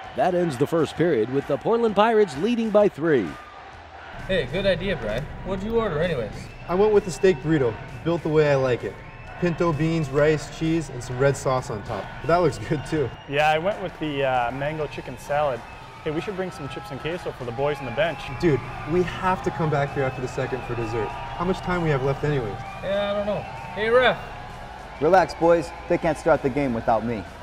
That ends the first period with the Portland Pirates leading by 3. Hey, good idea, Brian. What'd you order anyways? I went with the steak burrito, built the way I like it. Pinto beans, rice, cheese, and some red sauce on top. But that looks good too. Yeah, I went with the mango chicken salad. Hey, we should bring some chips and queso for the boys on the bench. Dude, we have to come back here after the second for dessert. How much time we have left anyways? Yeah, I don't know. Hey, ref. Relax, boys. They can't start the game without me.